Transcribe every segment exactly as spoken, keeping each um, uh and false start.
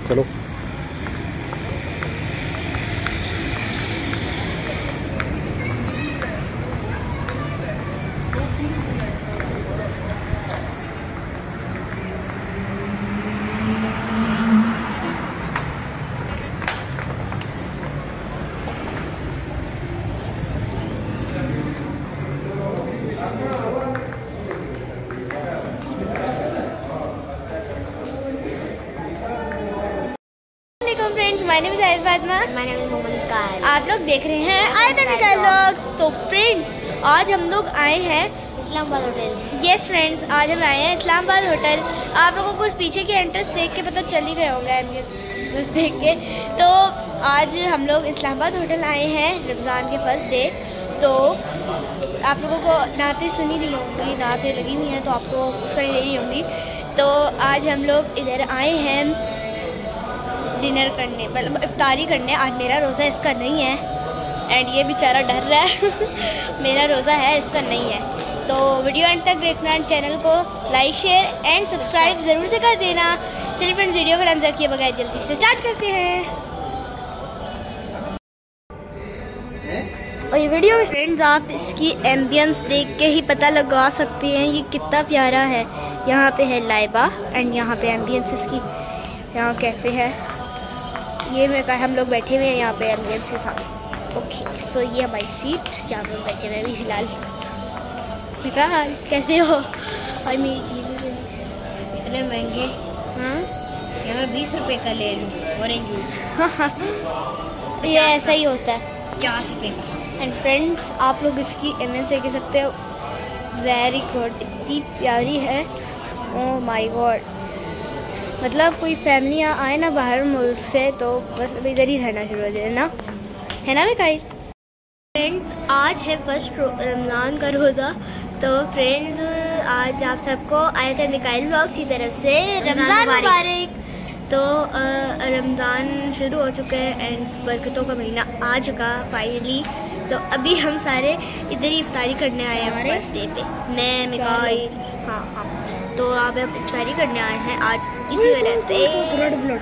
चलो। My name is Fatima, my name is Mohammed. आप लोग देख रहे हैं आयतन निकाल व्लॉग्स। तो फ्रेंड्स आज हम लोग आए हैं इस्लामाबाद होटल। यस फ्रेंड्स आज हम आए हैं इस्लामाबाद होटल। आप लोगों को इस पीछे की एंट्रेंस देख के पता चल ही गए होंगे बस देख के। तो आज हम लोग इस्लामाबाद होटल आए हैं रमज़ान के फर्स्ट डे। तो आप लोगों को नाते सुनी रही होंगी, नाते लगी हुई हैं तो आपको सुनी रही होंगी। तो आज हम लोग इधर आए हैं डिनर करने, मतलब इफ्तारी करने। आज मेरा रोज़ा, इसका नहीं है। एंड ये बेचारा डर रहा है मेरा रोज़ा है, इसका नहीं है। तो वीडियो एंड तक देखना, चैनल को लाइक शेयर एंड सब्सक्राइब ज़रूर से कर देना। चलिए फ्रेंड्स वीडियो को नाम किए बगैर जल्दी से स्टार्ट करते हैं। और ये वीडियो फ्रेंड्स आप इसकी एम्बियंस देख के ही पता लगा सकते हैं ये कितना प्यारा है। यहाँ पे है लाइबा एंड यहाँ पे एम्बियंस इसकी, यहाँ कैफ़े है। ये मेरे कहा हम लोग बैठे हुए हैं यहाँ पे एम्बियंस के साथ। ओके सो ये हमारी सीट जहाँ पे बैठे हुए अभी फिलहाल। कहा कैसे हो? और मेरी चीज़ें इतने महंगे। हाँ यहाँ बीस रुपए का ले लूँ ऑरेंज जूस। ये ऐसा ही होता है पचास रुपए का। एंड फ्रेंड्स आप लोग इसकी एम्बियंस देख सकते हो, वेरी गुड, इतनी प्यारी है। ओह माय गॉड, मतलब कोई फैमिली आए ना बाहर मुल्क से तो बस इधर ही रहना शुरू हो जाए ना, है ना मिकाई? फ्रेंड्स आज है फर्स्ट रमज़ान का रोज़ा। तो फ्रेंड्स आज आप सबको आयतन मिकाइल व्लॉग्स की तरफ से रमज़ान मुबारक। तो रमज़ान शुरू हो चुका है एंड बरकतों का महीना आ चुका फाइनली। तो अभी हम सारे इधर ही इफ्तारी करने आए हैं फर्स्ट डे पे। मैं मिकाइल, हाँ हाँ, तो आप इफ्तारी करने आए हैं आज इसी वजह से।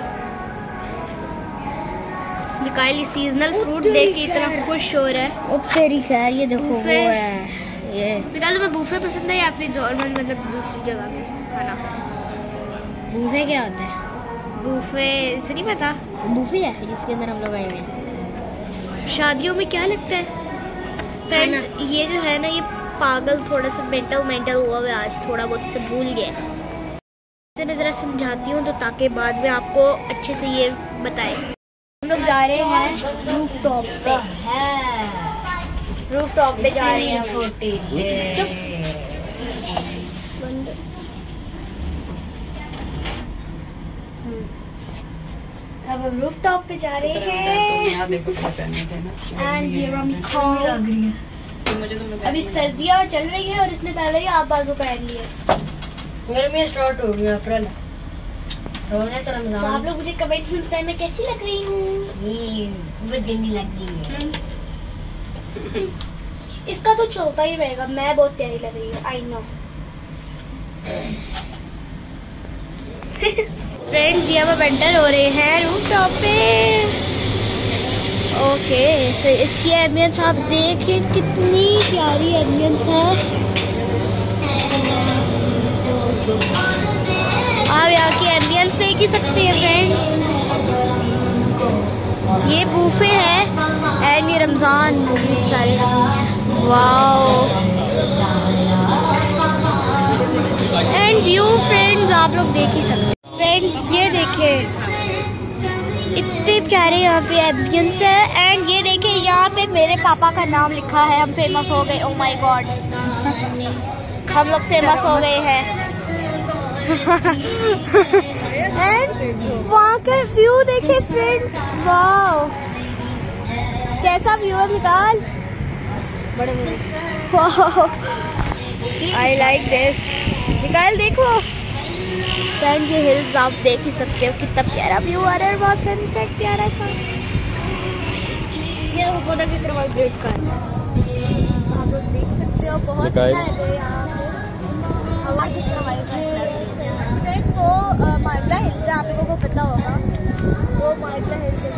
मिकाइल सीजनल फ्रूट देख के इतना खुश हो रहा है। ओ तेरी खैर, ये देखो वो है ये। मिकाइल तुम्हें बूफे पसंद है या फिर नॉर्मल, मतलब दूसरी जगह पे खाना? बूफे क्या होता है? बूफे से नहीं पता? बूफे है जिसके अंदर हम लोग आए हुए हैं। शादियों में क्या लगता है फ्रेंड्स, ये जो है ना ये पागल थोड़ा सा मेंटल मेंटल हुआ है आज, थोड़ा बहुत इसे भूल गया। मैं ज़रा समझाती हूँ तो ताकि बाद में आपको अच्छे से ये बताए। हम लोग जा रहे हैं रूफ टॉप पे, रूफ टॉप पे जा रहे हैं। छोटी चुप बंद। अब हम रूफ टॉप पे जा रहे हैं एंड ये रमी अभी सर्दियाँ चल रही है और इसने पहले ही आप बाजू पहन लिए। गर्मी स्टार्ट हो गई अप्रैल, रोजे तो रमजान। तो आप लोग मुझे कमेंट में बताएं मैं कैसी लग रही हूँ। बहुत गंदी लग रही है। इसका तो चलता ही रहेगा, मैं बहुत प्यारी लग रही हूँ, आई नो। फ्रेंड्स ये अब एंटर हो रहे हैं रूफ टॉप पे। ओके सो इसकी एम्बियंस आप देखें कितनी प्यारी एम्बियंस है। आप यहाँ की एम्बियंस देख ही सकते हैं फ्रेंड्स। ये बूफे है एंड ये रमज़ान मूवी सारे। वाओ एंड व्यू फ्रेंड्स आप लोग देख ही सकते हैं। फ्रेंड्स ये देखें इतने प्यारे यहाँ पे एम्बियंस है। एंड ये देखिए यहाँ पे मेरे पापा का नाम लिखा है, हम फेमस हो गए। ओह माय गॉड, हम लोग फेमस हो गए हैं। एंड वहाँ का व्यू देखिए फ्रेंड्स, वाओ कैसा व्यू है मिकाल? बड़े आई लाइक दिस। मिकाल देखो फ्रेंड्स ये हिल्स आप देख ही सकते हो, कितना प्यारा व्यू आ रहा है, बहुत सनसेट प्यारा सा। ये देखो पौधा किस तरह वाइब्रेट कर रहा है, आप लोग देख सकते हो, बहुत अच्छा है। यहाँ पे हवा किस तरह वाइब्रेट कर रही है। फ्रेंड्स वो मालदा हिल्स है, आप लोगों को पता होगा वो माइकल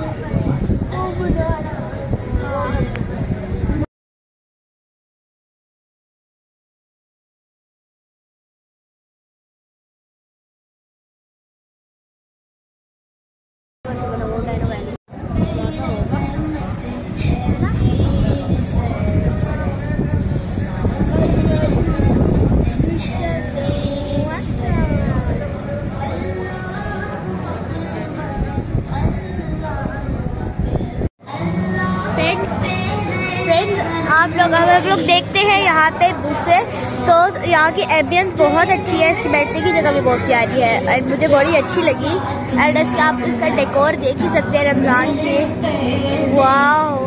आप लोग अगर आप लोग देखते हैं यहाँ पे बुफे, तो यहाँ की एम्बियंस बहुत अच्छी है, इसकी बैठने की जगह भी बहुत प्यारी है एंड मुझे बड़ी अच्छी लगी। एंड इसका आप इसका डेकोर देख ही सकते हैं रमजान के। वाओ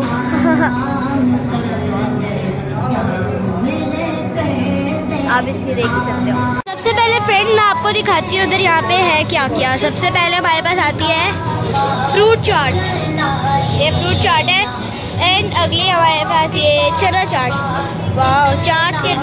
आप इसकी देख ही सकते हो। सबसे पहले फ्रेंड मैं आपको दिखाती हूँ उधर यहाँ पे है क्या क्या। सबसे पहले हमारे पास आती है फ्रूट चाट, ये फ्रूट चाट है। एंड अगली हमारे पास ये चना चाट। वाह चाट के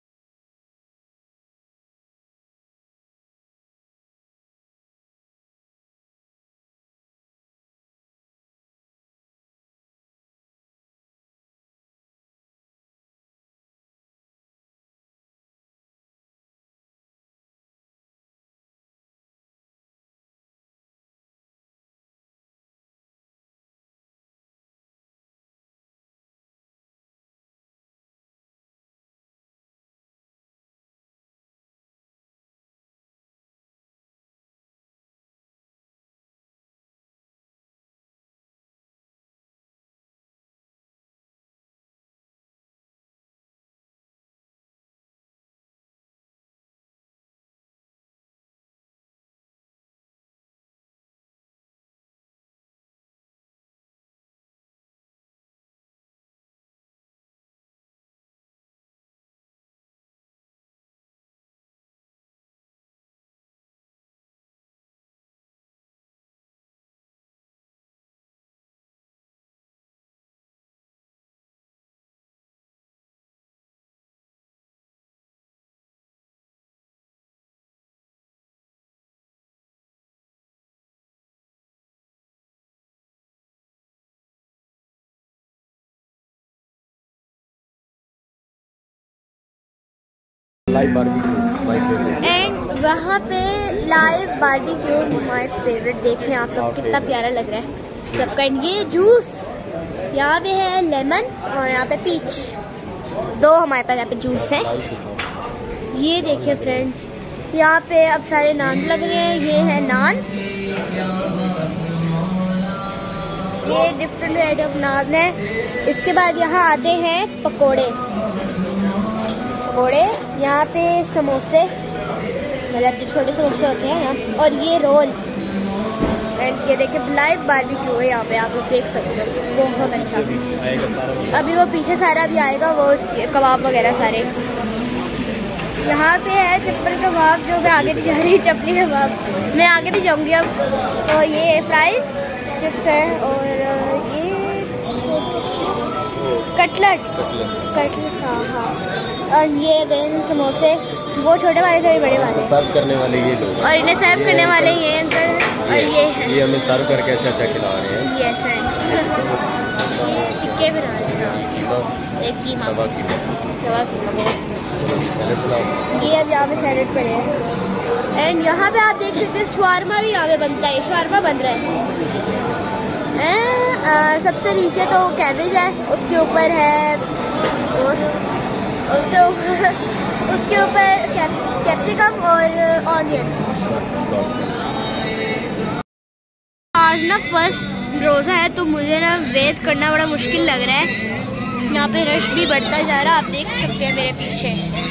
एंड वहाँ पे लाइव बारबेक्यू माय फेवरेट। देखें आप लोग कितना प्यारा लग रहा है सबका। ये जूस यहाँ पे है लेमन और यहाँ पे पीच, दो हमारे पास यहाँ पे जूस है। ये देखिए फ्रेंड्स यहाँ पे अब सारे नान लग रहे हैं। ये है नान, ये डिफरेंट वैरायटी ऑफ नान है। इसके बाद यहाँ आते हैं पकोड़े, पकोड़े यहाँ पे समोसे, मतलब जो छोटे समोसे होते हैं यहाँ, और ये रोल। एंड ये देखिए लाइव बारबेक्यू है यहाँ पे, आप लोग देख सकते हो बहुत अच्छा। अभी वो पीछे सारा भी आएगा, वो कबाब वगैरह सारे। यहाँ पे है चप्पल कबाब, जो मैं आगे नहीं जा रही, चपली कबाब मैं आगे नहीं जाऊँगी अब। तो ये फ्राइज चिप्स है और ये कटलेट कटलेट हाँ हाँ और ये अगेन समोसे, वो छोटे वाले से भी बड़े वाले सर्व करने वाले ये लोग, और इन्हें सर्व करने वाले ये अंदर। और ये है ये हमें सर्व करके अच्छा अच्छा खिला रहे हैं। ये ये टिक्के बना रहे हैं, एक कीमा तवा कीमा बहुत। ये अब यहाँ पे सैलेड पड़े हैं। एंड यहाँ पे आप देख सकते हैं शवारमा भी यहाँ पे बनता है, शवारमा बन रहा है। आ, सबसे नीचे तो कैबेज है, उसके ऊपर है उसके ऊपर उसके ऊपर कैप्सिकम और ऑनियन। आज ना फर्स्ट रोज़ा है तो मुझे ना वेट करना बड़ा मुश्किल लग रहा है। यहाँ पे रश भी बढ़ता जा रहा है, आप देख सकते हैं मेरे पीछे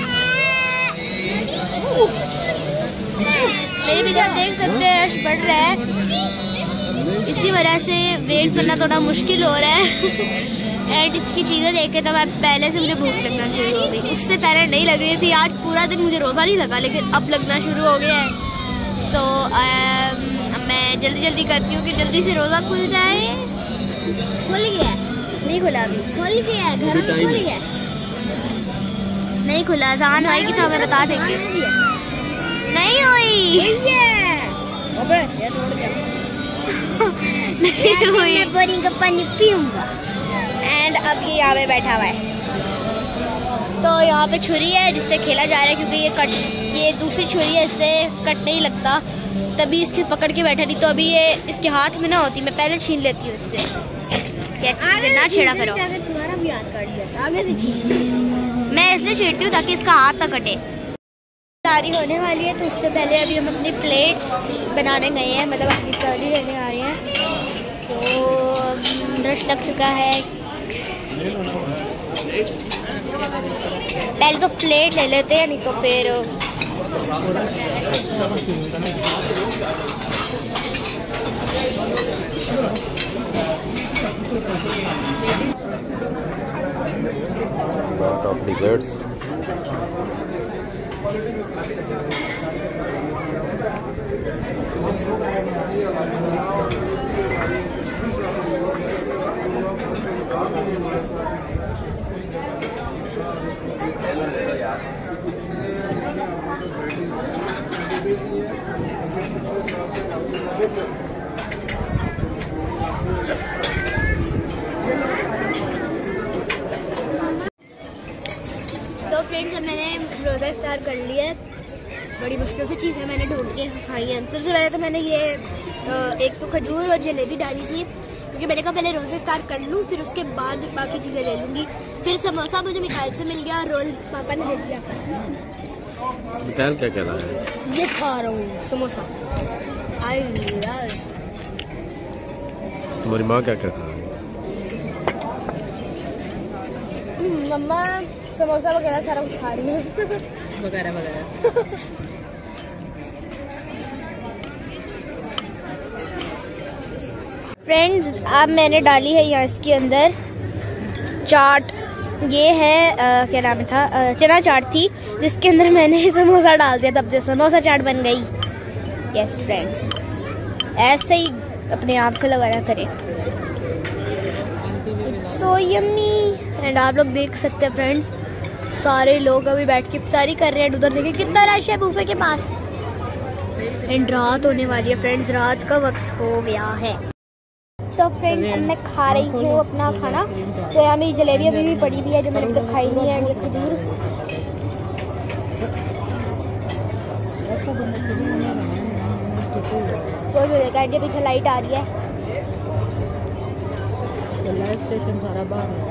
मेरे पीछे आप देख सकते हैं रश बढ़ रहा है। इसी वजह से वेट करना थोड़ा मुश्किल हो रहा है। एंड इसकी चीज़ें देखे तो मैं पहले से मुझे भूख लगना शुरू हो गई, इससे पहले नहीं लग रही थी। आज पूरा दिन मुझे रोज़ा नहीं लगा, लेकिन अब लगना शुरू हो गया है। तो आ, मैं जल्दी जल्दी करती हूँ कि जल्दी से रोज़ा खुल जाए। खुल गया? नहीं खुला अभी। खुल गया, घर में खुल गया? नहीं खुला, आसान होगी तो हमें बता देंगे। नहीं हुई। ये छोड़ दिया। हुई। मैं बोरिंग का पानी पीऊंगा। एंड अब ये यहाँ पे बैठा हुआ है। तो यहाँ पे छुरी है जिससे खेला जा रहा है, क्योंकि ये कट ये दूसरी छुरी है, इससे कट नहीं लगता, तभी इसके पकड़ के बैठा थी। तो अभी ये इसके हाथ में ना होती, मैं पहले छीन लेती हूँ इससे। कैसे ना छेड़ा करो, तुम्हारा भी हाथ काट दिया। आगे से मैं इसलिए छेड़ती हूँ ताकि इसका हाथ ना कटे। सारी होने वाली है, तो उससे पहले अभी हम अपनी प्लेट बनाने गए हैं, मतलब अपनी करी लेने आ रहे हैं। तो रश लग चुका है, पहले तो प्लेट ले लेते हैं, नहीं तो फिर lot of desserts. तो फ्रेंड्स, अब मैंने रोज़ा इफ्तार कर लिया है। बड़ी मुश्किल से चीज़ें मैंने ढूंढ के खाई हैं। सबसे पहले तो मैंने ये एक तो खजूर और जलेबी डाली थी, क्योंकि मैंने कहा पहले रोज़ा इफ्तार कर लूँ, फिर उसके बाद बाकी चीज़ें ले लूँगी। फिर समोसा मुझे मिठाई से मिल गया, रोल पापा ने दे दिया। मिठाई क्या क्या लाया है? ये खा रहा हूँ समोसा। आई यार, तुम्हारी माँ क्या क्या खा रही है? मम्मा समोसा वगैरह सारा कुछ खा रही है, वगैरह वगैरह। फ्रेंड्स, अब मैंने डाली है यहाँ इसके अंदर चाट। ये है आ, क्या नाम था, आ, चना चाट थी, जिसके अंदर मैंने समोसा डाल दिया, तब से समोसा चाट बन गई। यस फ्रेंड्स, ऐसे ही अपने आप से लगाया करें। So yummy. एंड आप लोग देख सकते हैं फ्रेंड्स, सारे लोग अभी बैठ के इफ्तारी कर रहे हैं। उधर देखिए कितना रश है बूफे के पास। एंड रात होने वाली है फ्रेंड्स, रात का वक्त हो गया है। तो फ्रेंड्स, अब मैं खा रही हूँ अपना खाना। तो यहाँ मेरी जलेबी अभी भी पड़ी हुई है, जो मैंने अभी तक खाई नहीं है। एंड ये खजूर, वो जो देखा है पीछे लाइट आ रही है। लाइव स्टेशन सारा बाहर है।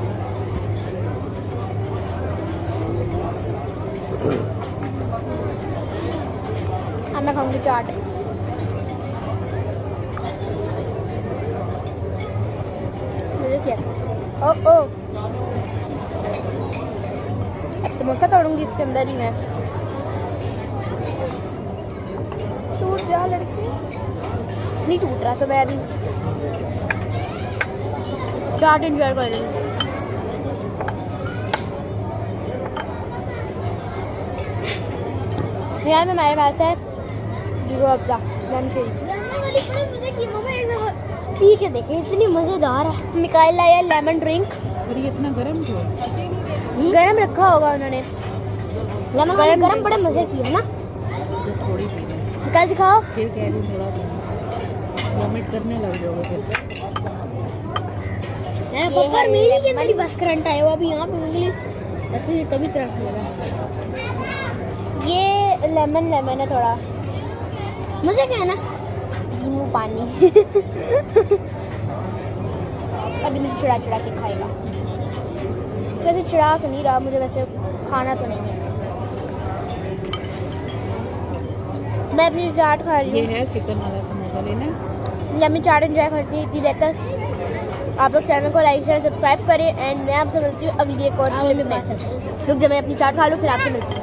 अब मैं खाऊंगी चाट। ओ ओ, अब समोसा तोड़ूंगी इसके अंदर ही मैं। टूट जा लड़के। नहीं टूट रहा, तो मैं अभी चाट एंजॉय कर रही हूँ। यहाँ में हमारे पास है जीरो अफ़ज़ा ठीक है। देखिए इतनी मज़ेदार है। मिकाइल लाया लेमन ड्रिंक। और ये इतना गर्म क्यों? गरम रखा होगा उन्होंने। लेमन गरम गरम बड़े मज़े की है ना। थोड़ी निकाल दिखाओ। फिर कह रही थोड़ा वॉमिट करने लग जाओगे फिर। पर मेरी के अंदर बस करंट आया हुआ अभी यहाँ पे उंगली रखी तभी करंट लगा। ये लेमन लेमन है थोड़ा मजे का है ना। नींबू पानी अभी मुझे चिड़ा चिड़ा के खाएगा। वैसे चिड़ा तो नहीं रहा मुझे, वैसे खाना तो नहीं है। मैं अपनी चाट खा रही हूँ। ये है चिकन वाला समोसा लेना। मैं अपनी चाट एंजॉय करती हूँ इतनी देर तक। आप लोग चैनल को लाइक शेयर सब्सक्राइब करें। एंड मैं आपसे मिलती हूँ अगली एक और क्लिप में। रुक जब मैं अपनी चाट खा लूँ फिर आपसे मिलती हूँ।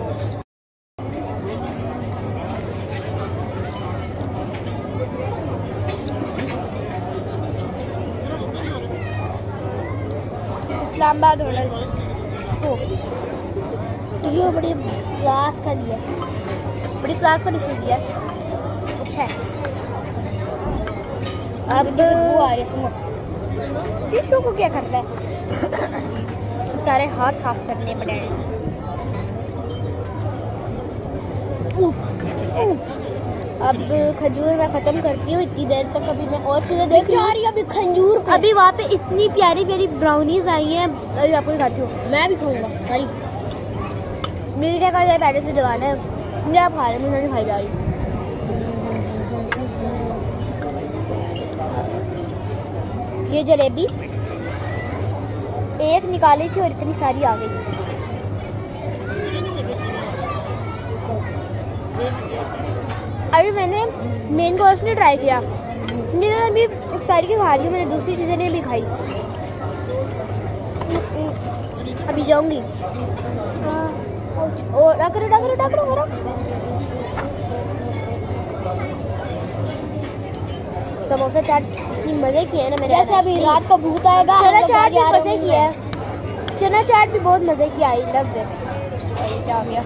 इस्लामाबाद होटल तो ये बड़ी क्लास का दिया, बड़ी क्लास का डिश दिया। अच्छा है। अब वो आ रही सुनो, टिश्यू को क्या करता है? सारे हाथ साफ करने पड़े। अब खजूर मैं ख़त्म करती हूँ इतनी देर तक। अभी मैं और चीज़ें देख रही हूँ। अभी खजूर अभी वहाँ पे इतनी प्यारी प्यारी ब्राउनीज आई हैं, अभी आपको दिखाती हूँ। मैं भी खाऊंगा सॉरी, मेरी का ये पहले से जवान है, मुझे आप खा रहे हैं, मुझे नहीं खाई जा रही। ये जलेबी एक निकाली थी और इतनी सारी आ गई। अभी मैंने मेन कोर्स ने ट्राई किया, मैंने अभी तारी की खा रही हूँ, मैंने दूसरी चीज़ें नहीं भी खाई। अभी जाऊंगी और डाकरो डाकरो डाकरो करो। समोसा चाट की मजे की है ना मैंने, जैसे अभी रात का भूत आएगा। चना चाट भी मजे की है, चना चाट भी बहुत मजे की आई। Love this. क्या हो गया?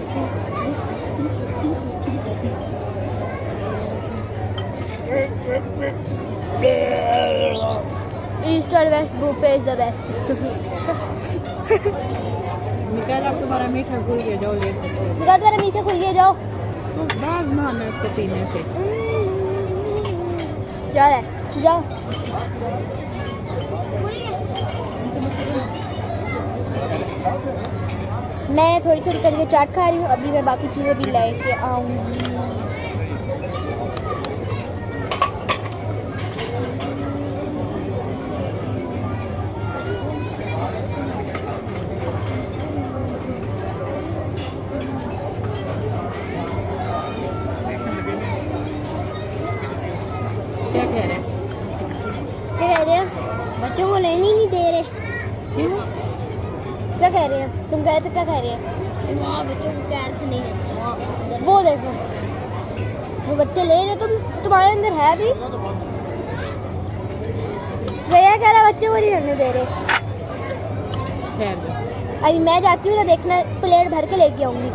ईस्ट और west buffet is the best. निकाल आप तुम्हारा मीठा खुल गया, जाओ ले सकते हो। निकाल तुम्हारा मीठा खुल गया, जाओ। तो बाज मारना इसको पीने से। जा रहा है, जाओ। मैं थोड़ी थोड़ी करके चाट खा रही हूँ, अभी मैं बाकी चीज़ें भी लेके आऊंगी। क्या कह रहे हैं? क्या कह रहे हैं? बच्चों को लेने ही नहीं दे रहे। क्यों? क्या कह रहे हैं? तुम कहे तो क्या कह रहे हैं? वहाँ बच्चों को क्या अर्थ नहीं है। वो देखो, वो बच्चे ले रहे, तुम तुम्हारे अंदर है अभी। भैया कह रहा बच्चे को नहीं रहने दे रहे। खैर दो। अभी मैं जाती हूँ ना, देखना प्लेट भर के लेके आऊंगी।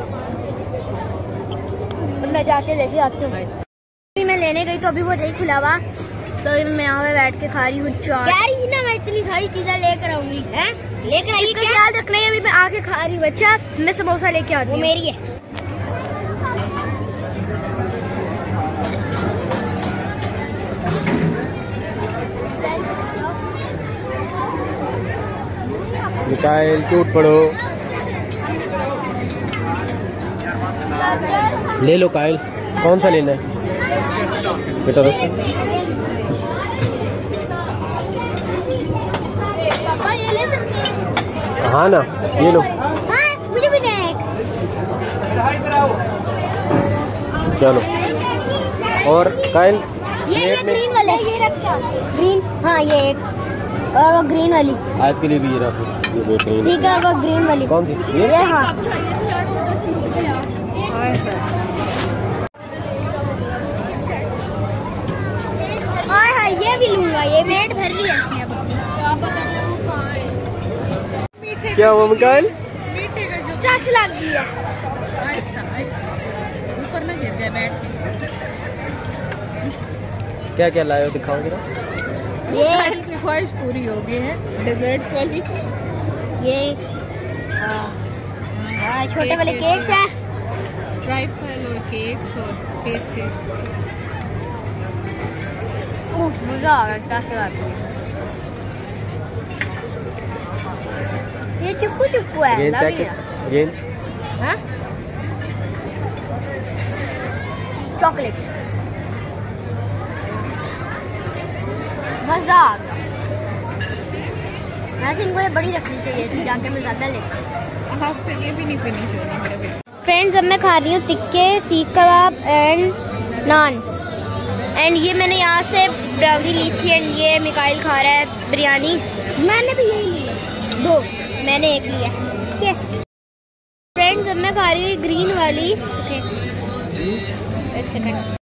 मैं जाके लेके आती हूँ। अभी मैं लेने गई तो अभी वो नहीं खुला हुआ, तो मैं यहाँ पे बैठ के खा रही हूँ चाट। कह रही थी ना मैं इतनी सारी चीजें लेकर आऊंगी, हैं? लेकर आई। इसका ख्याल रखना है, अभी मैं आके खा रही हूँ। बच्चा मैं समोसा लेके आती हूँ, वो मेरी है। मिकाइल टूट पड़ो, ले लो काइल। कौन सा लेना है बेटा? रास्ता पापा ये ले सकते हैं? हाँ ना, ये लो। हाँ, मुझे भी दे एक। चलो। और काइल ये ये ग्रीन वाले, ये रख क्या? ग्रीन, हाँ ये एक, और वो ग्रीन वाली। आज के लिए भी ये रखो, ये बेहतरीन। ठीक है, और वो ग्रीन वाली कौन सी? ये, ये हाँ। हाँ हाँ ये भी लूंगा, ये पेट भर रही है इसने अपनी। क्या हुआ मिकाइल? चश लग गई है। आहिस्ता आहिस्ता, ऊपर ना गिर जाए बैठ के। क्या क्या लाए हो, दिखाओ जरा। ये की ख्वाहिश पूरी हो गई है, डेजर्ट्स वाली। ये हाँ, छोटे वाले केक्स हैं। ट्राइफल और केक्स और पेस्ट्री। उफ, मजा आ गया, चश लग गई। ये चिक्कू चिक्कू है, गेंद लग क्या गया। गेंद? हाँ? चॉकलेट। मजा आ गया। वैसे इनको ये बड़ी रखनी चाहिए थी, जाके मैं ज्यादा लेता। आपसे ये भी नहीं फिनिश होनी मेरे बेटे। फ्रेंड्स, अब मैं खा रही हूँ टिक्के, सीख कबाब एंड नान। एंड ये मैंने यहाँ से ब्राउनी ली थी, एंड ये मिकाइल खा रहा है बिरयानी। मैंने भी यही ली है, दो मैंने एक लिया। यस फ्रेंड्स, अब मैं खा रही हूँ ग्रीन वाली। एक सेकंड।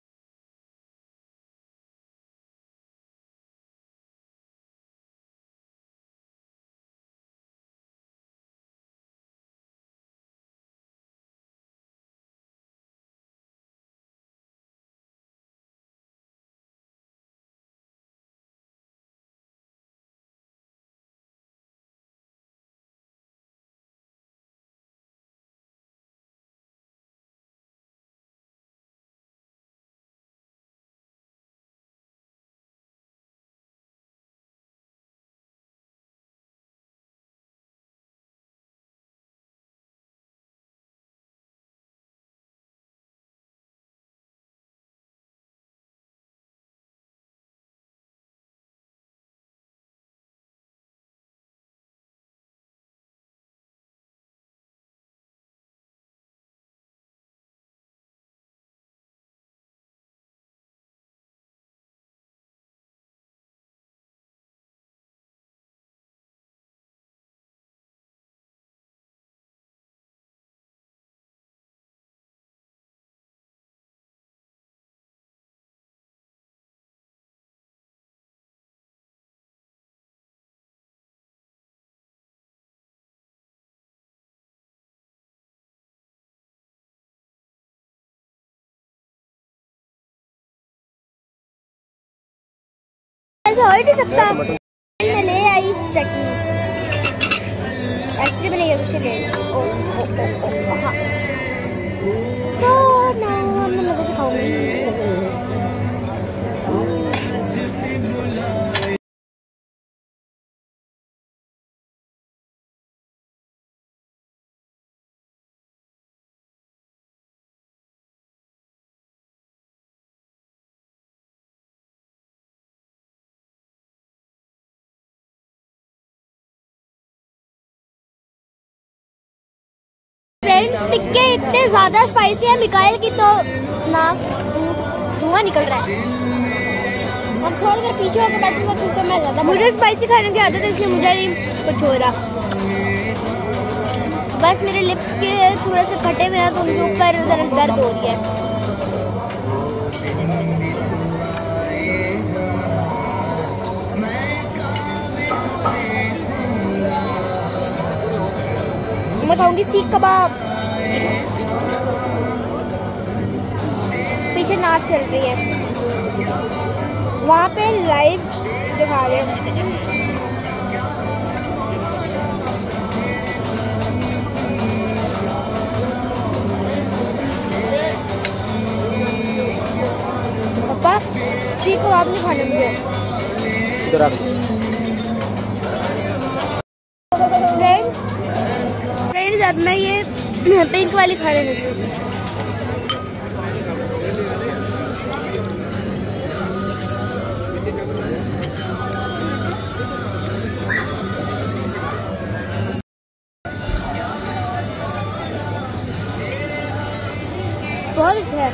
ऐसा हो ही नहीं सकता। मैं ले आई चटनी, एक्चुअली मैंने ये उससे ले ली। ओ ओ ओ हाँ, तो ना मैं मज़े से खाऊंगी। फ्रेंड्स टिक्के इतने ज्यादा स्पाइसी है, मिकाइल की तो नाक धुआं निकल रहा है। अब थोड़ी देर पीछे होकर बैठूंगा क्योंकि मैं ज्यादा, मुझे स्पाइसी खाने की आदत है इसलिए मुझे नहीं कुछ हो रहा। बस मेरे लिप्स के थोड़े से फटे हुए हैं तो उनके ऊपर जरा दर्द हो रही है। मैं खाऊंगी सीख कबाब। पीछे नाच चल रही है, वहाँ पे लाइव दिखा रहे हैं। पापा सीख कबाब नहीं खाने मुझे। अब मैं ये पिंक वाली खाने लगी हूँ। बहुत अच्छा है।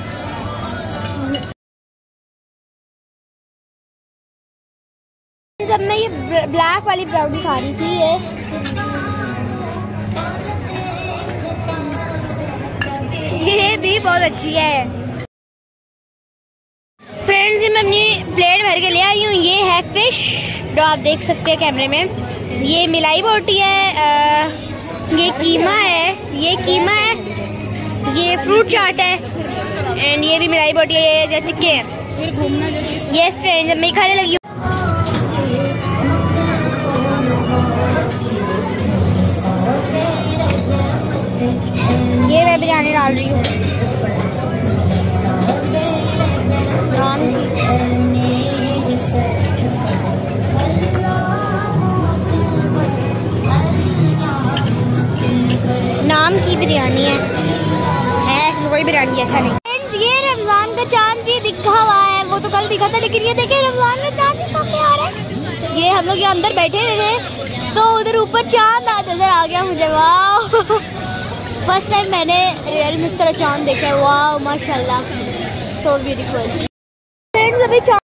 जब मैं ये ब्लैक वाली ब्राउनी खा रही थी, ये ये भी बहुत अच्छी है। फ्रेंड्स मैं अपनी प्लेट भर के ले आई हूँ। ये है फिश जो आप देख सकते हैं कैमरे में। ये मिलाई बोटी है, आ, ये कीमा है, ये कीमा है, ये फ्रूट चाट है एंड ये भी मिलाई बोटी है। ये जैसे कि यस फ्रेंड्स जब मैं खाने लगी हूँ। ये मैं बिरयानी डाल रही हूँ। नाम की बिरयानी है, है इसमें कोई बिरयानी अच्छा नहीं। ये रमजान का चांद भी दिखा हुआ है, वो तो कल दिखा था लेकिन ये देखिए रमजान का चांद भी सामने आ रहा है। ये हम लोग यहाँ अंदर बैठे हुए थे तो उधर ऊपर चांद नजर आ गया मुझे। वाह, फर्स्ट टाइम मैंने रियल में इस तरह चांद देखा है। वाह माशाल्लाह, सो ब्यूटीफुल। फ्रेंड्स अभी चांद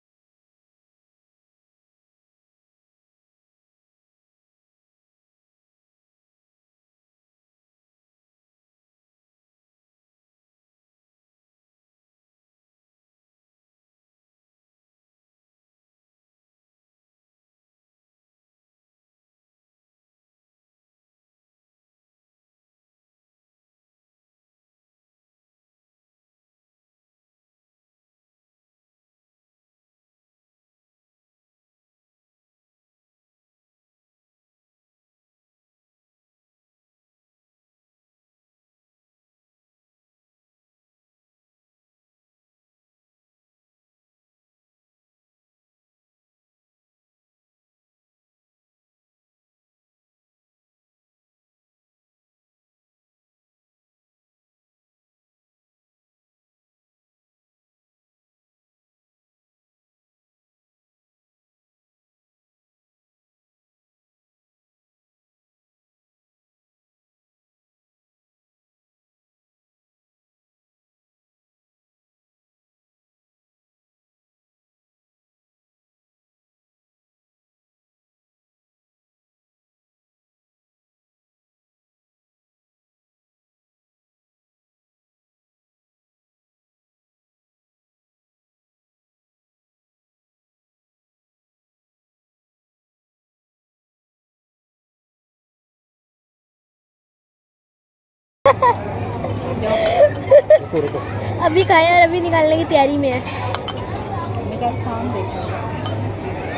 अभी खाया और अभी निकालने की तैयारी में है।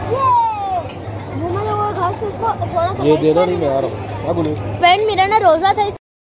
घास उसको थोड़ा सा ये देना नहीं, मैं आ रहा हूँ। क्या बोलूं? फ्रेंड मेरा ना रोजा था।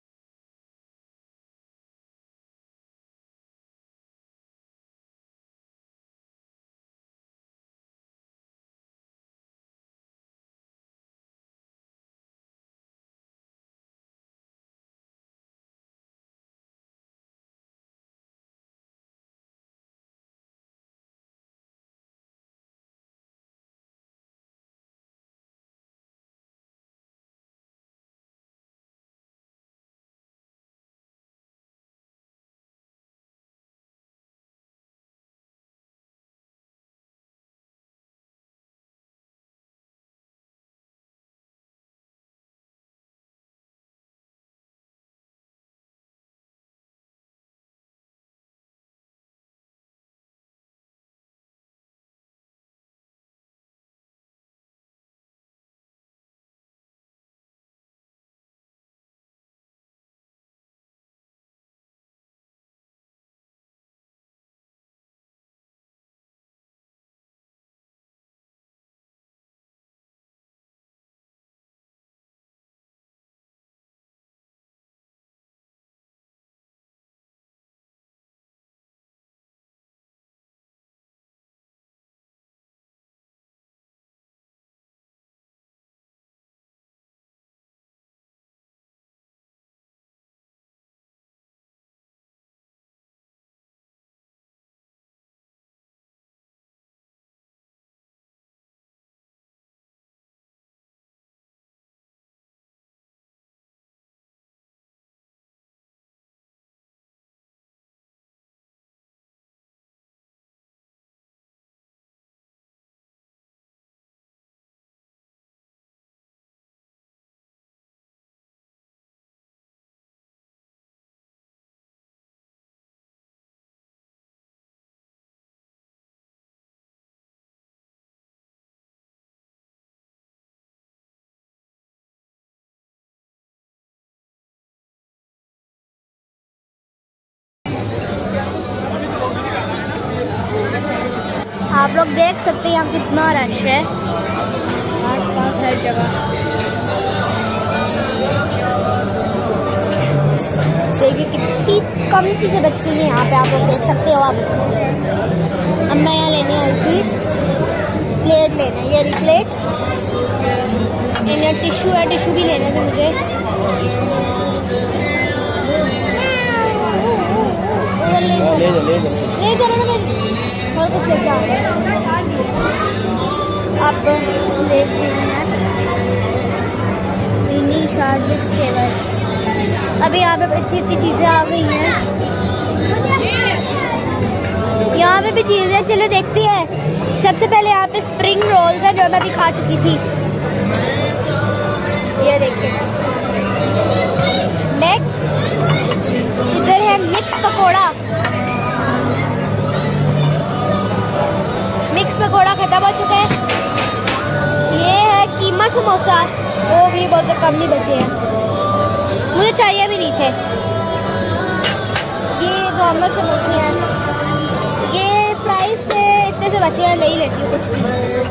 आप लोग देख सकते हैं यहाँ कितना रश है आस पास हर जगह। देखिए कितनी कम चीजें बच गई हैं यहाँ पे, आप लोग देख सकते हो। आप अब मैं यहाँ लेने आई थी प्लेट लेना, ये रही प्लेट, टिश्यू है, टिश्यू भी लेने थे मुझे। उधर ले जाओ ले जाना ना, मैं और कुछ लेके आ रहा आप देख रहे हैं मिनी शादी सेवर। अभी यहाँ पे इतनी इतनी चीजें आ गई हैं, यहाँ पे भी चीजें, चलो देखती है। सबसे पहले यहाँ पे स्प्रिंग रोल्स है जो मैं भी खा चुकी थी, ये देखिए। नेक्स्ट इधर है मिक्स पकोड़ा, मिक्स पकोड़ा खत्म हो चुका है। ये है कीमा समोसा, वो भी बहुत कम ही बचे हैं, मुझे चाहिए भी नहीं थे। ये नॉर्मल समोसे हैं, ये फ्राइज थे, इतने से बचे हैं, ले ही लेती हूँ कुछ भी।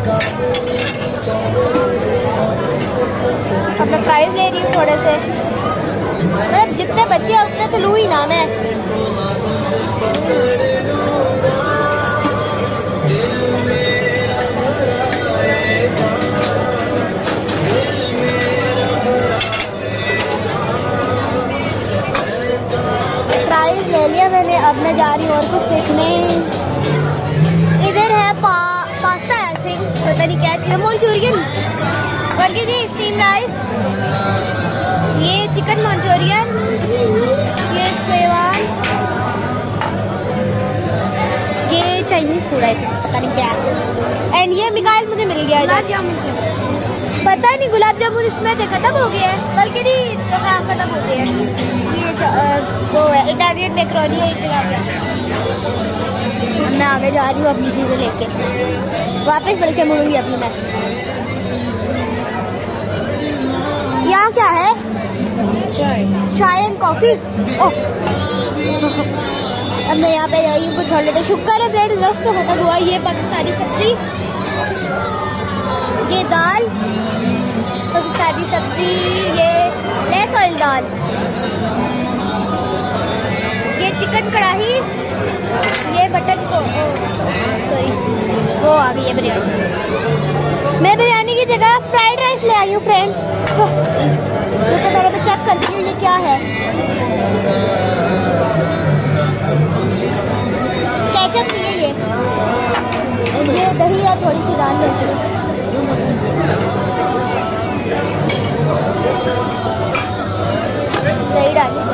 अब मैं फ्राइज ले रही हूँ थोड़े से, मतलब जितने बचे हैं उतने तो लूँ ही ना मैं। फ्राइज ले लिया मैंने, अब मैं जा रही हूँ और कुछ देखने। इधर है पा, पास्ता आई थिंक, पता नहीं क्या है, मंचूरियन और ये स्टीम राइस, ये चिकन मंचूरियन, ये शेवान, ये चाइनीज फूड है, पता नहीं क्या है। एंड ये मिकाइल मुझे मिल गया गुलाब जामुन, पता नहीं गुलाब जामुन इसमें थे, खत्म हो गया है, बल्कि नहीं तो हाँ खत्म हो गया है। ये वो है इटालियन मैक्रोनी है, एक गुलाब जामुन। मैं आगे जा रही हूँ अपनी चीजें लेके वापस, बल्कि मुड़ूंगी अभी मैं। यहाँ क्या है? चाय, चाय एंड कॉफी। ओह अब मैं यहाँ पे आई हूँ, कुछ और लेते। शुक्र है ब्रेड रस तो खत्म हुआ। ये पाकिस्तानी सब्जी ये दाल, सादी सब्जी, ये लेस ऑयल दाल, ये चिकन कढ़ाई, ये बटन को सॉरी वो आ गई है बिरयानी। मैं बिरयानी की जगह फ्राइड राइस ले आई हूँ फ्रेंड्स, क्योंकि मैंने तो चेक कर दिया ये क्या है। केचप नहीं है ये, ये दही है, थोड़ी सी डाल लेती हूँ। दही डाली।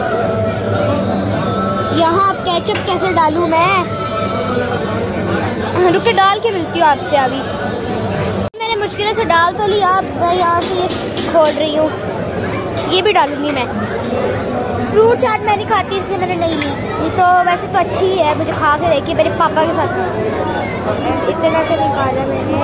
यहाँ अब केचप कैसे डालूं मैं? रुक के डाल के मिलती हूँ आपसे अभी। मैंने मुश्किल से डाल तो लिया, अब मैं यहाँ से ये खोल रही हूँ, ये भी डालूंगी मैं। फ्रूट चाट मैं नहीं खाती इसलिए मैंने नहीं ली, नहीं तो वैसे तो अच्छी ही है, मुझे खा के देखी मेरे पापा के साथ। इतना से निकाला मैंने।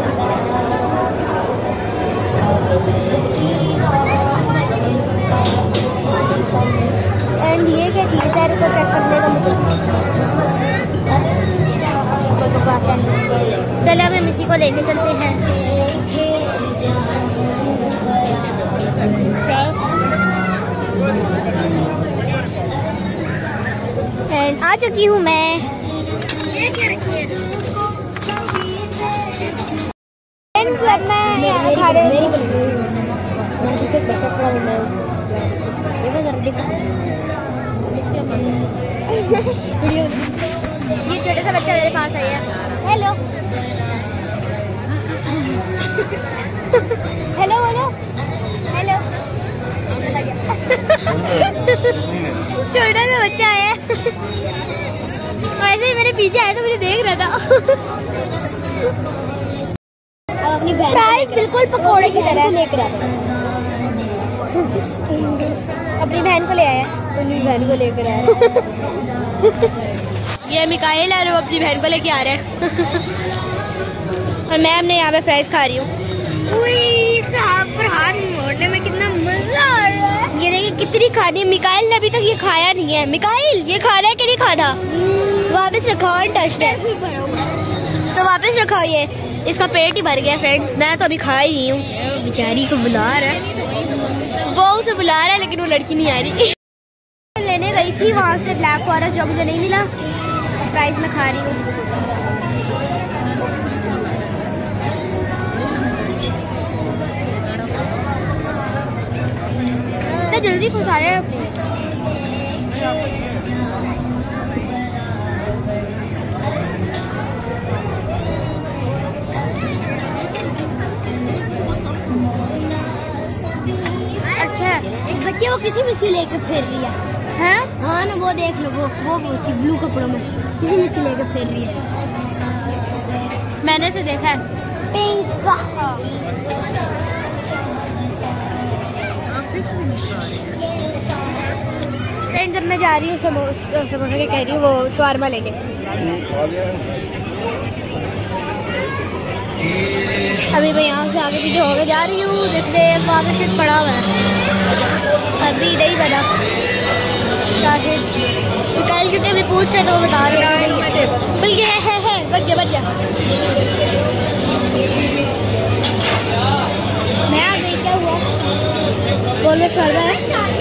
एंड ये क्या चीज़ है, इनको चेक करने का मुझे तो पास है। चले हम इसी को लेके चलते हैं। एंड आ चुकी हूँ मैं। मैं खा रही ये छोटा सा बच्चा मेरे पास आया। हेलो हेलो बोलो हेलो। छोटा सा बच्चा आया, वैसे ही मेरे पीछे आया तो मुझे देख रहा था। अपनी प्राइस बिल्कुल पकोड़े की तरह लेकर आया, अपनी बहन को ले आया, अपनी बहन को लेकर आया। ये मिकाइल है, वो अपनी बहन को लेके आ रहा है। और मैं अपने यहाँ पे फ्राइज खा रही हूँ। पर हाथ मोड़ने में कितना मजा आ रहा है। ये देखिए कितनी खानी है। मिकाइल ने अभी तक ये खाया नहीं है। मिकाइल ये खाना है कि नहीं खाना? वापस रखाओ, टच है तो वापस रखाओ। ये इसका पेट ही भर गया फ्रेंड्स, मैं तो अभी खा ही नहीं हूँ। बेचारी को बुला रहा है, वो उसे बुला रहा है लेकिन वो लड़की नहीं आ रही। लेने गई थी वहाँ से ब्लैक फॉरेस्ट, जो मुझे नहीं मिला। प्राइस में खा रही हूँ। तो जल्दी खुशा रहे हैं। अच्छा एक बच्चे वो किसी में से लेकर फिर रही है। हाँ हाँ ना, वो देख लो, वो वो ब्लू कपड़ों में किसी में से लेकर फिर रही है। मैंने से देखा है पिंक का। फ्रेंड जब मैं जा रही हूँ समोसा समोसा के कह रही हूँ वो शवारमा लेके। अभी मैं यहाँ से आगे पीछे होके जा रही हूँ। देखते वहाँ पे शिट पड़ा हुआ है, अभी नहीं बना शाहिद मिकाइल, क्योंकि अभी पूछ रहे तो वो बता रहे हैं बल्कि है है है बच गया बच गया। मैं आ गई, क्या हुआ? बोलो शर्मा है।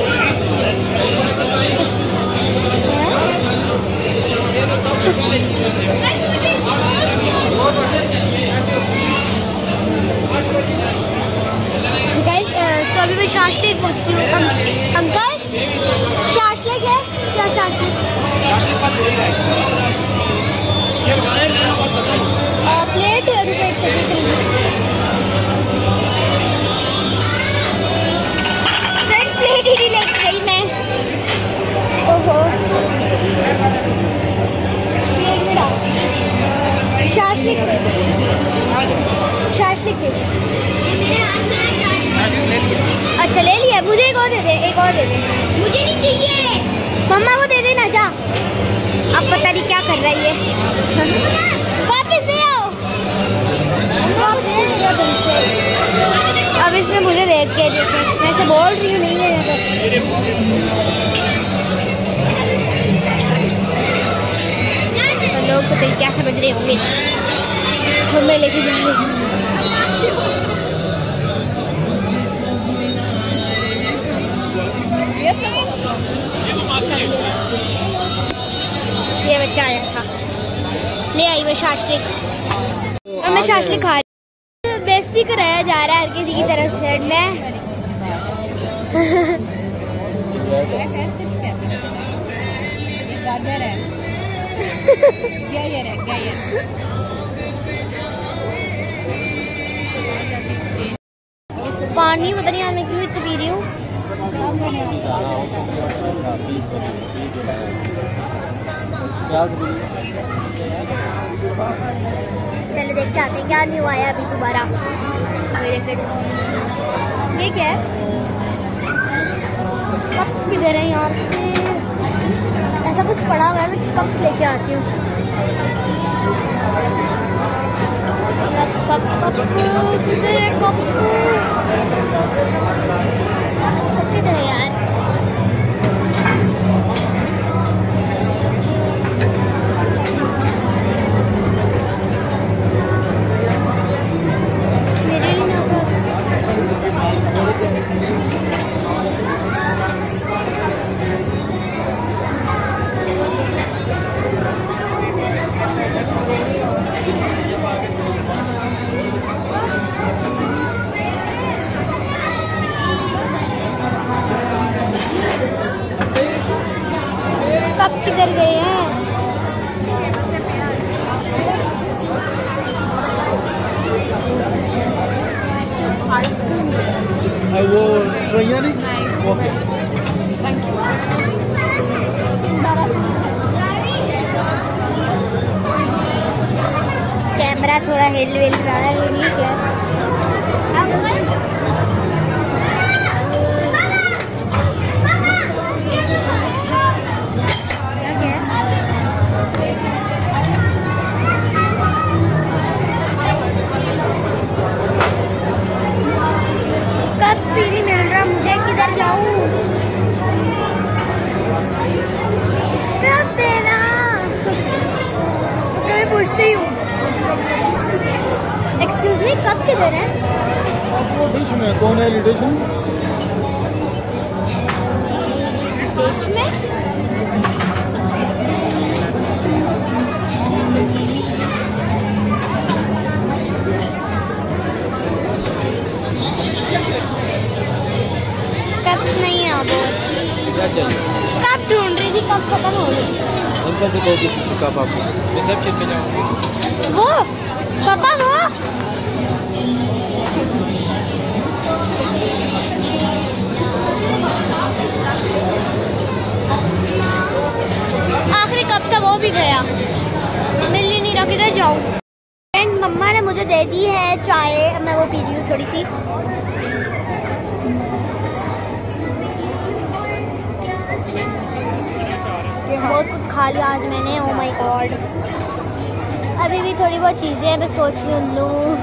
तो अभी मैं शाशलिक पूछती हूँ। अंकल शाशलिक है क्या? शाशलिक प्लेट रुपए एक सौ फ्रेंड्स, प्लेट ही नहीं लेके गई मैं। ओहो प्लेट में डाल शाशलिक शाशलिक दे। अच्छा ले लिया, मुझे एक और दे दे, एक और दे दे। मुझे नहीं चाहिए, मम्मा को दे देना जा। अब पता नहीं क्या कर रही है। वापस दे आओ। अब इसने मुझे दे के देखे, मैं से बोल रही हूँ नहीं लेना तो लोग को तो क्या समझ रहे होंगे। तो मैं लेके जाऊंगी। ये बच्चा आया था, ले आई मैं शाशलिक, और मैं शाशलिक खा रही। बेइज्जती कराया जा रहा है हर किसी की तरफ से। मैं गाजर है क्या ये है क्या ये पानी पता नहीं आज मैं क्यों इतना पी रही हूँ। चलो देख के आते हैं क्या न्यू आया अभी दोबारा। ये क्या है? कप्स किधर है यार? ऐसा कुछ पड़ा हुआ है, मैं कप्स लेके आती हूँ। कप कप किधर है? कप कप किधर है यार? मेरे लिए ना कब किधर गए हैं? वो सोया नहीं, ओके थैंक यू। कैमरा थोड़ा हिल विल रहा है, ठीक है। कब भी नहीं मिल रहा मुझे, किधर जाऊं? कब देना? कभी पूछती हूँ। एक्सक्यूज मी, कब किधर है? वो डिश में कौन है? डिश में डिश में कप नहीं है अब। क्या चाहिए? कप ढूंढ रही थी, कप खत्म हो गई। अंकल से कहो किसी को कप आपको रिसेप्शन पे जाओ। वो पापा वो आखिरी कप था, वो भी गया, मिल ही नहीं रहा। किधर जाऊं? फ्रेंड मम्मा ने मुझे दे दी है चाय, मैं वो पी रही हूँ थोड़ी सी। बहुत कुछ खा लिया आज मैंने, ओ माय गॉड। अभी भी थोड़ी बहुत चीजें हैं, मैं सोच रही हूँ लूँ।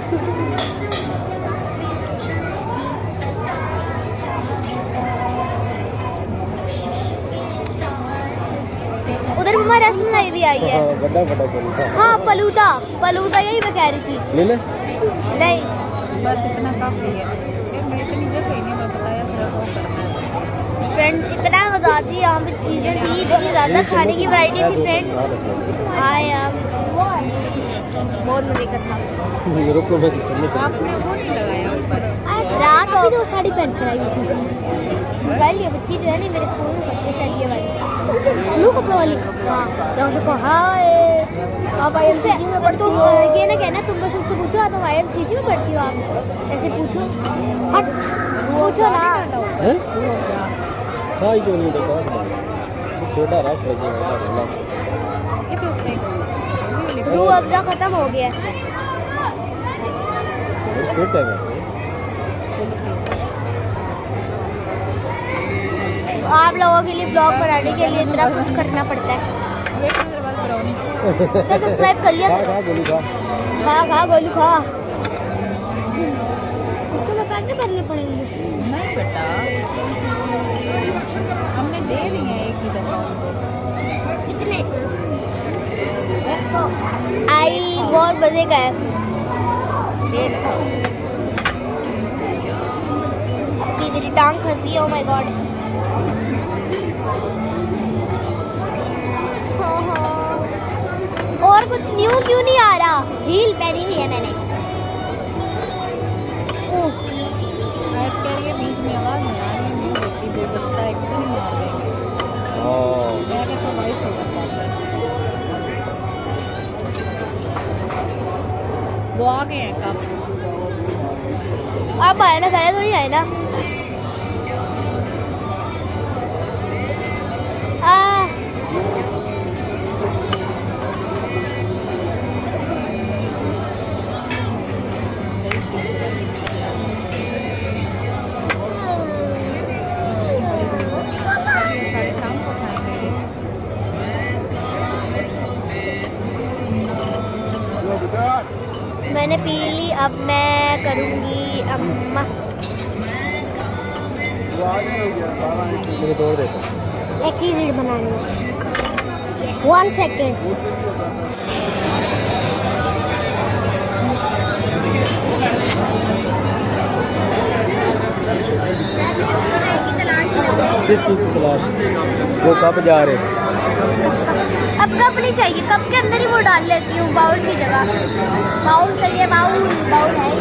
उधर हमारी रसमलाई भी आई है। बड़ा बड़ा फलूदा। हाँ फलूदा, फलूदा यही मैं कह रही थी। ले ले। नहीं बस इतना काफी है। मैं इतनी जगह ही नहीं, मैं बताया थोड़ा वो करना है। फ्रेंड इतना मजा आती है यहाँ पे, चीजें थी इतनी ज्यादा, खाने की वैरायटी थी फ्रेंड। हाँ यार बहुत मजे का था। यूरोप में आपने वो नहीं लगाया ऊपर? रात अभी तो साड़ी पहन कर आई थी। निकाल ये बच्ची जो है नहीं मेरे स्कूल में पढ़ती शायद, ये वाली ब्लू कपड़ों वाली। हाँ यहाँ से कहो हाय आप आई एम सी जी में पढ़ती हो? ये ना कहना तुम बस उससे पूछो तुम आई एम सी जी में पढ़ती हो आप, ऐसे पूछो। हट पूछो ना। हाँ क्यों नहीं देखा छोटा रश लगे। ये तो ठीक रू अफ़ज़ा खत्म हो गया। फिट है वैसे। आप लोगों के लिए ब्लॉग बनाने के लिए इतना कुछ करना पड़ता है। तो सब्सक्राइब कर लिया करो। खा खा गोलू खा। उसको मैं पैसे भरने पड़ेंगे। नहीं बेटा, हमने दे दी है एक ही दफा। कितने? आई बहुत मजे का है। डेढ़ सौ। कि मेरी टांग फंस गई। Oh my god. हाँ हाँ। और कुछ न्यू क्यों नहीं आ रहा? हील पहनी हुई है मैंने। ओह के बीच में आवाज नहीं आ रही नहीं होती बेबस्ता एकदम मार देंगे। मैंने तो भाई सो जाता है। वो आ गए हैं कब? आप आए ना, पहले तो नहीं आए ना। आ सारे शाम को खाएंगे। मैंने पी ली, अब मैं करूँगी अम्मा। मुझे तोड़ देता। एक चीज बनानी है। One second. किस चीज़ की तलाश? वो कब जा रहे हैं? अब कप नहीं चाहिए, कप के अंदर ही वो डाल लेती हूँ बाउल की जगह। बाउल चाहिए, बाउल बाउल है।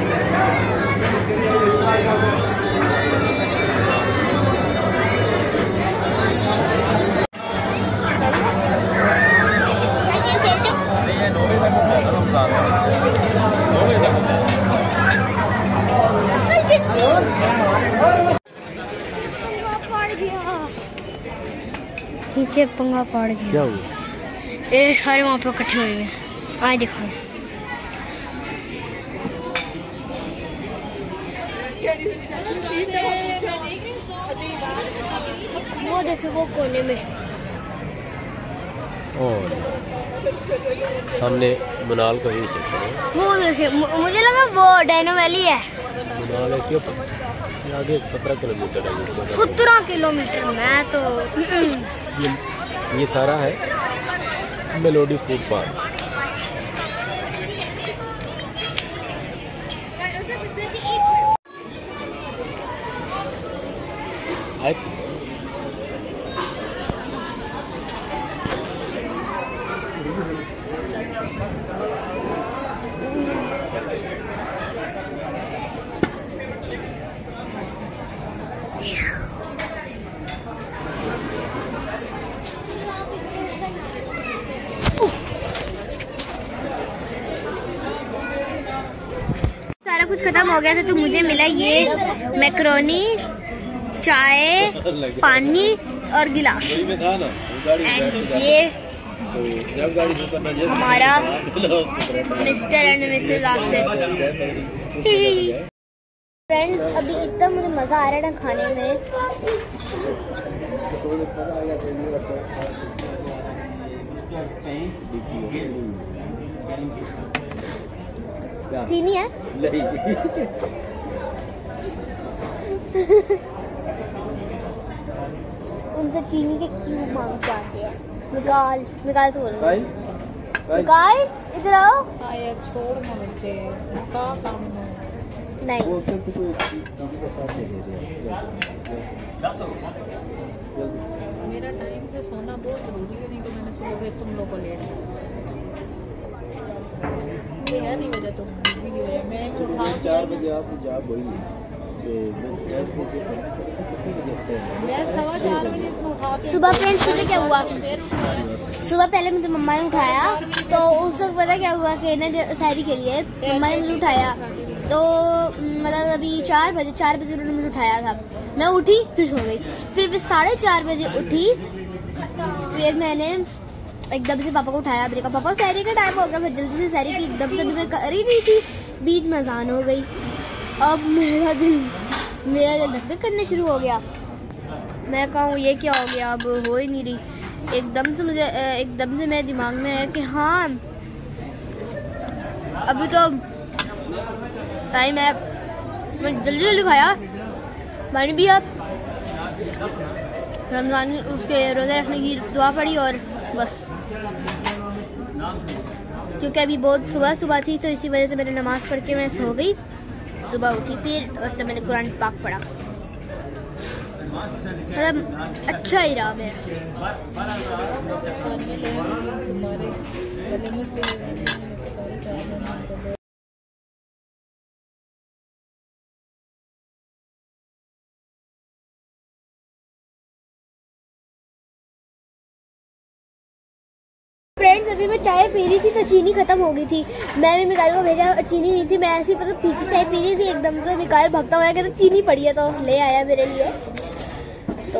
नीचे पंगा पड़ गया। क्या हुआ? ये सारे वहाँ पे इकट्ठे हुए हैं। आए दिखाओ। वो देखो वो कोने में। और सामने मनाल को ही चेक करें। वो देखे, मुझे लगा वो डायनो वैली है। मनाल इसके ऊपर इससे आगे सत्रह किलोमीटर है। सत्रह किलोमीटर। मैं तो ये ये सारा है मेलोडी फूड पार्क। सारा कुछ खत्म हो गया था तो मुझे मिला ये मैक्रोनी, चाय, पानी और गिलास। एंड ये हमारा mister and missus Asif. Friends अभी इतना मुझे मज़ा आ रहा है ना खाने में। चीनी है? उनसे चीनी के क्यूब मांगते आते हैं। निकाल निकाल तो बोल निकाल, इधर आओ। छोड़ ना बच्चे का काम नहीं मेरा टाइम से सोना बहुत जरूरी है, नहीं तो मैंने सुबह फिर तुम लोग को लेट ये है नहीं वजह तुम वीडियो है मैं उठा चार बजे आप जॉब वही मैं सवा चार बजे से उठाते। सुबह फ्रेंड्स पता क्या हुआ? सुबह पहले मुझे मम्मा ने उठाया तो उस वक्त पता क्या हुआ कि ना शायरी के लिए मम्मा ने मुझे उठाया तो मतलब अभी चार बजे चार बजे उन्होंने मुझे उठाया था। मैं उठी फिर सो गई, फिर मैं साढ़े चार बजे उठी, फिर मैंने एकदम से पापा को उठाया। मैंने कहा पापा सैरी का टाइम हो गया। फिर जल्दी से सैरी की एकदम से मैं कर ही नहीं थी, बीच में अजान हो गई। अब मेरा दिल मेरा दिल धक धक करना शुरू हो गया। मैं कहूँ ये क्या हो गया, अब हो ही नहीं रही। एकदम से मुझे एकदम से मेरे दिमाग में है कि हाँ अभी तो टाइम है। मैं जल्दी जल्दी खाया, पानी पिया, रमजान उसके रोज़े रखने की दुआ पड़ी और बस क्योंकि अभी बहुत सुबह सुबह थी तो इसी वजह से मैंने नमाज़ पढ़ के मैं सो गई। सुबह उठी फिर और तब मैंने कुरान पाक पढ़ा, मतलब अच्छा ही रहा मेरा। फ्रेंड्स अभी मैं चाय पी रही थी तो चीनी खत्म हो गई थी। मैंने मिकाइल को भेजा, चीनी नहीं थी, मैं ऐसी मतलब फीकी चाय पी रही थी, एकदम से मिकाइल भागता हुआ कहता चीनी पड़ी है तो ले आया मेरे लिए, तो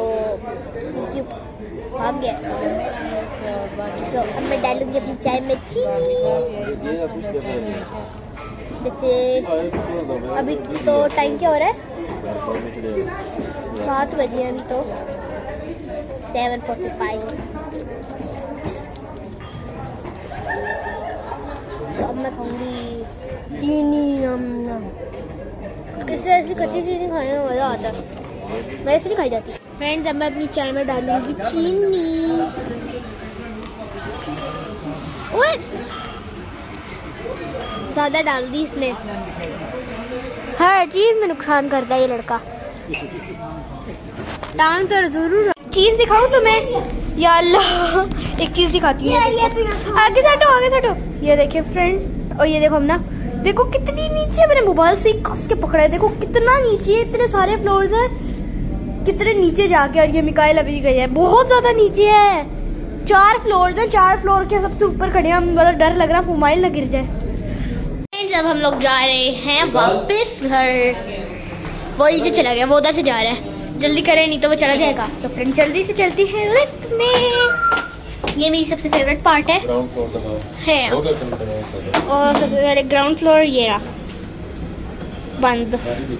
भाग गया। तो अब मैं डालूंगी अपनी चाय में चीनी। जैसे अभी तो टाइम क्या हो रहा है, सात बजे हैं अभी तो, सेवन फोर्टी फाइव। अब मैं खाऊंगी चीनी। किससे ऐसी कच्ची चीनी खाने में मज़ा आता है, मैं ऐसे नहीं खाई जाती। फ्रेंड्स अब मैं अपनी चाय में डालूंगी चीनी। ओए ज़्यादा डाल दी इसने, हर चीज़ में नुकसान करता है ये लड़का। टांग तो जरूर चीज़ दिखाऊं तुम्हें, या अल्लाह एक चीज़ दिखाती हूँ। आगे हटो आगे हटो, ये देखिए फ्रेंड, और ये देखो हम ना, देखो कितनी नीचे, मैंने मोबाइल से कस के पकड़ा है, देखो कितना नीचे, इतने सारे फ्लोर्स हैं, कितने नीचे जाके। और ये मिकाइल अभी गई है, बहुत ज्यादा नीचे है, चार फ्लोर्स हैं, चार फ्लोर के सबसे ऊपर खड़े हैं, बड़ा डर लग रहा है मोबाइल ना गिर जाए। जब हम लोग जा रहे हैं वापस घर, वो नीचे चला गया, वो उधर से जा रहा है, जल्दी करें नहीं तो वो चला जाएगा। तो फ्रेंड जल्दी से चलती है लिफ्ट में, ये मेरी सबसे फेवरेट पार्ट है, है। और सबसे पहले ग्राउंड फ्लोर ये रहा बंद।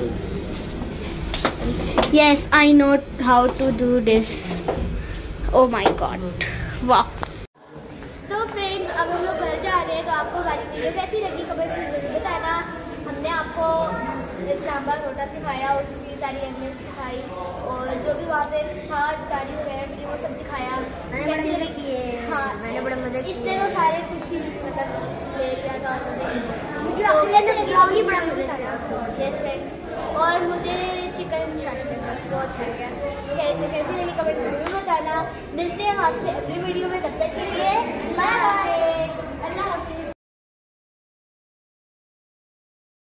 Yes I know how to do this, oh my god, वाह। तो फ्रेंड्स अब हम लोग घर जा रहे हैं, तो आपको हमारी वीडियो कैसी लगी कमेंट्स में जरूर बताना। हमने आपको इस्लामाबाद होटल दिखाया, उसकी सारी एम्बियंस दिखाई, और जो भी वहाँ पे था गाड़ी वगैरह की वो सब दिखाया। कैसी लगी है? हाँ मैंने बड़ा मजा, इसने तो सारे कुछ ही मतलब ले लिया था, तो कैसे लगी होगी? बड़ा मजा आया। यस फ्रेंड्स, और मुझे चिकन शाशी बहुत अच्छा लगा। कैसी लगी कमेंट में जरूर बताना। मिलते हैं आपसे अगली वीडियो में, तब तक के लिए बाय बाय।